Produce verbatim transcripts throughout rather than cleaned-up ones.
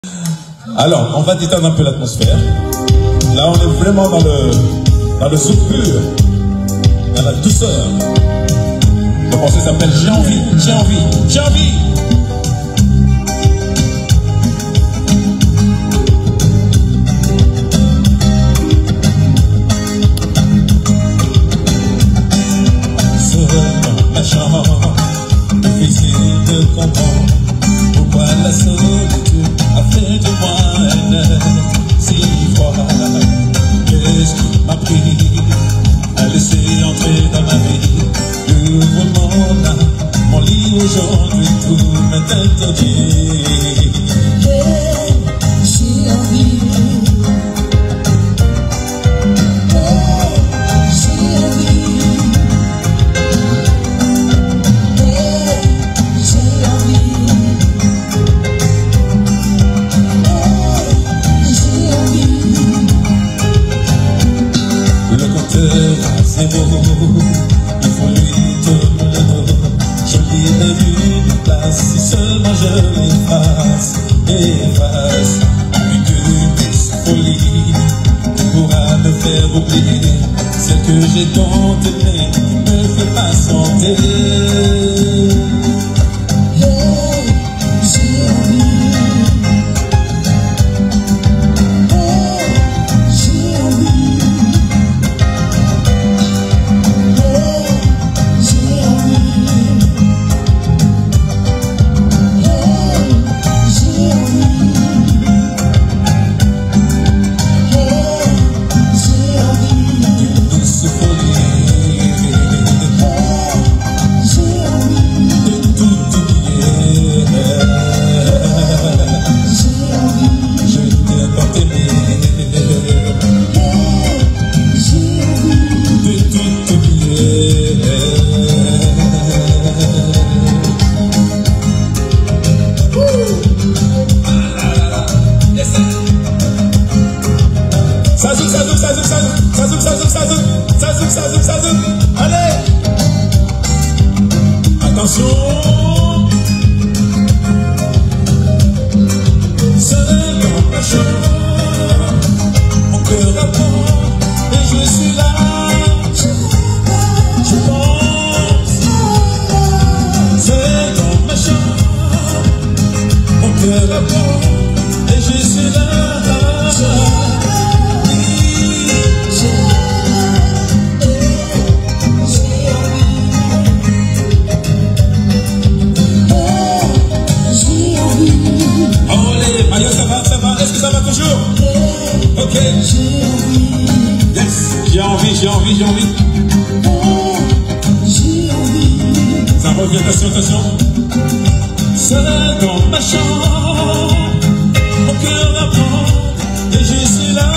Alors, on va détendre un peu l'atmosphère. Là, on est vraiment dans le, dans le souffle pur, dans la douceur. Le morceau s'appelle J'ai envie, j'ai envie, j'ai envie. Seul dans ma chambre, difficile de comprendre pourquoi la solitude a fait de moi un être si froid. Qu'est-ce qui m'a pris à laisser entrer dans ma vie? J'ouvre mon âme, mon lit aujourd'hui, tout m'est interdit. Hey, j'ai envie. Hey, j'ai envie. Hey, j'ai envie. Hey, j'ai envie. Le compteur à zéro, il faut lui tourner le dos. Je libère une place, si seulement je m'efface, efface. Une douce folie qui pourra me faire oublier celle que j'ai tant aimée, qui me fait patienter. Hey, j'ai envie. Hey, j'ai envie. Hey, j'ai envie. Hey, j'ai envie. Hey, j'ai envie. Une douce folie, Hey, j'ai envie. de tout oublier. J'ai envie. Je t'ai tant aimé, Hey, j'ai envie. de tout oublier. Ça zouk, ça zouk, ça zouk, ça zouk, ça zouk, ça zouk, ça zouk, ça zouk, ça zouk, ça zouk. Allez! Attention! Seul dans ma chambre, mon cœur apprend, et je suis là, je pense. Seul dans ma chambre, mon cœur apprend, et je suis là. Allez, Mario, ça va, ça va, est-ce que ça va toujours? Ok. Yes, j'ai envie, j'ai envie, j'ai envie. Ça revient, attention, attention. Seul dans ma chambre, mon cœur apprend, et je suis là.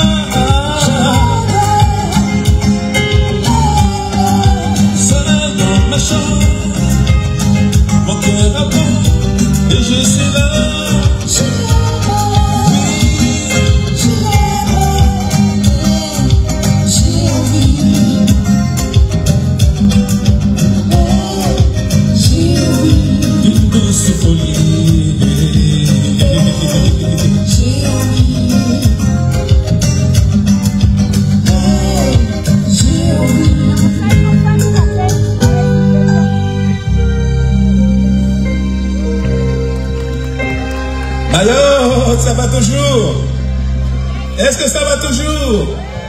Seul dans ma chambre, mon cœur apprend, et je suis là. Une douce folie. Mayo, ça va toujours? Est-ce que ça va toujours?